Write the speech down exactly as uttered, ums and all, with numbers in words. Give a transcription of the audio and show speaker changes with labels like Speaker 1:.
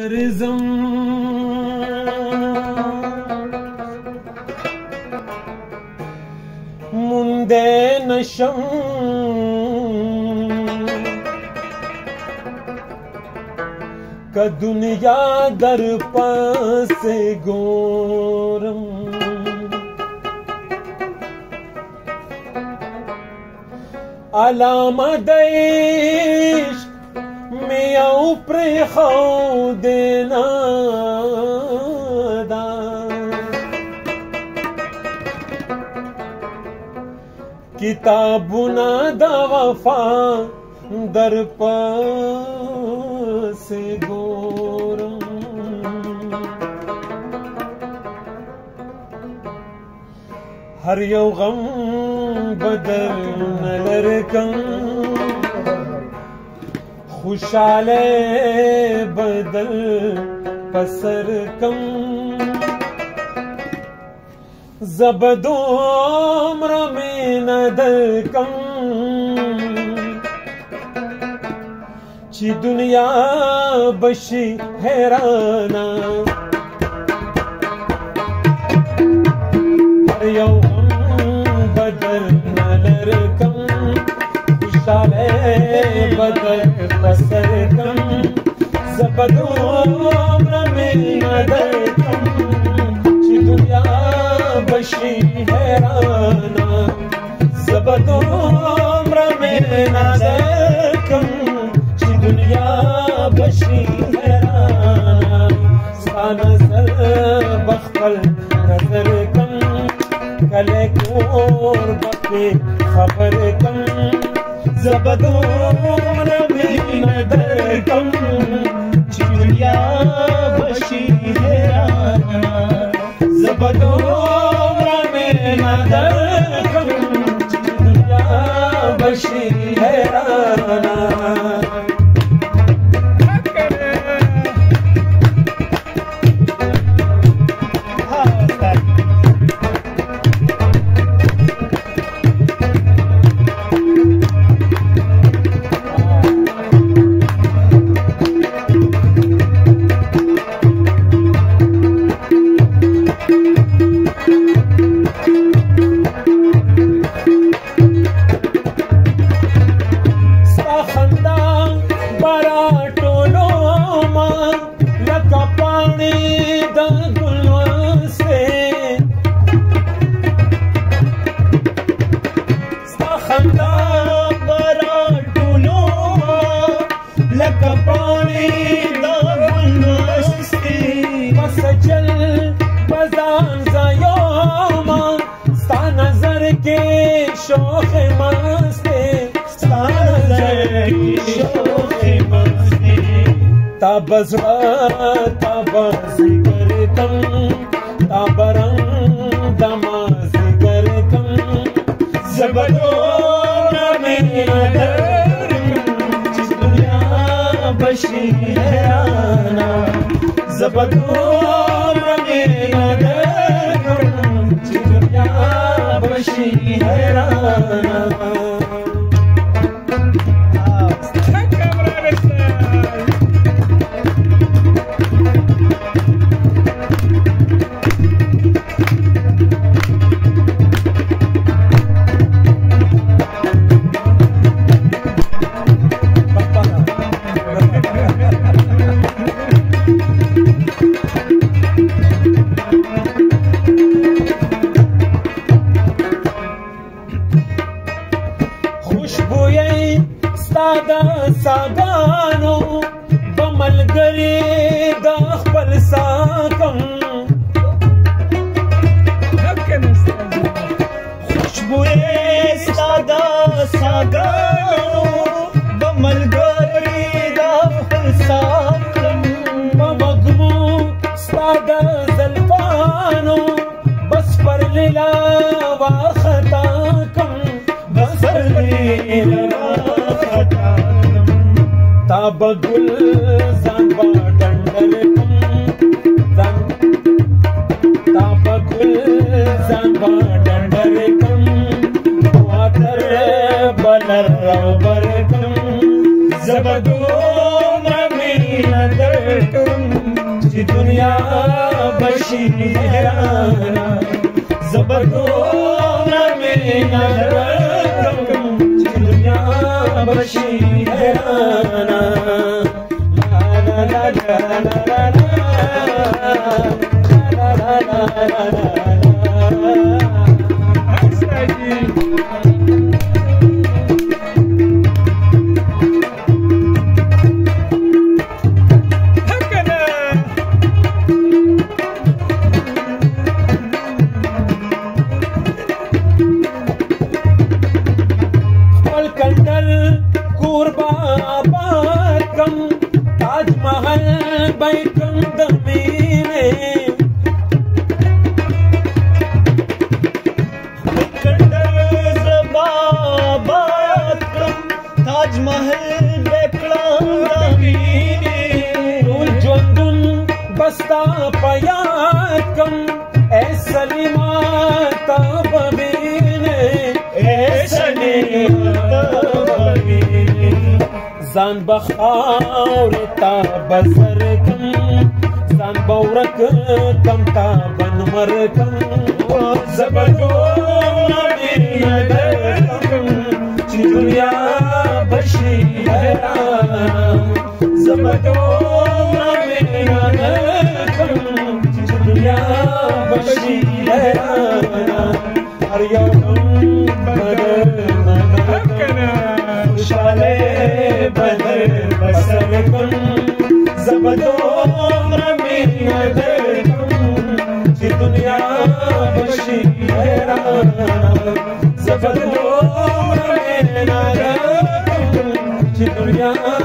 Speaker 1: رزم منده نشم که دنیا در پس گورم علامه دیش میاو پر خود نادا کتابونه د وفا در پس گورم هر یو غم بدل نلرکم خوشاله بدل پسر کم زبدوم رمین دل کم چی دنیا بشی حیرانا هر یو غم بدل نلرکم خوشاله بدل پسر کم زبدوم رمین دل کم چی دنیا بشی حیرانا زبدوم رمین دل کم چی دنیا بشی حیرانا ستا نظر بخپل نظر کم کله کور بپی خبر کم زبدوم رمین در کم چی دنیا بشی حیرانا زبدوم رمین در کم چی دنیا بشی حیرانا شوخ مستی ستا نظر کی شوخ مستی تا بزرا تا بازگر کم تا برنگ دمازگر کم زبدوم رمین در چی دنیا بشی حیرانا زبدوم رمین در چی دنیا بشی حیرانا ساګانو بملګری د خپل ساکم خوشبوې ستا د ساګانو بملګری د خپل ساکم بمګمو ستا د زلفانو بس پر لیلا واخطا کم بس پر لیلا تا بگل زان با ڈنڈر کم تا بگل زان با ڈنڈر کم واتر بلر روبر کم زبدوم رمین در کم چې دنیا بشي حیرانا زبردونا مینا درکم چې دنیا بشي حیرانا لا لا لا لا لا لا لا لا ताज महल बैठम दमीने ताज महल बैठम दमीने जुंदुन बस्ता पयाकम ए सलीमा तबीने ए सलीमा زان بخاور تا بزر کم زان بورک کم تا بنمر کم زبردون مینا درکم چې دنیا بشي حیرانا زبردون مینا درکم چې دنیا بشي حیرانا هر یو بدر خوشاله بدر بسر کن زبدوم مینا درکم چې دنیا بشي حیرانا زبدوم مینا درکم چې دنیا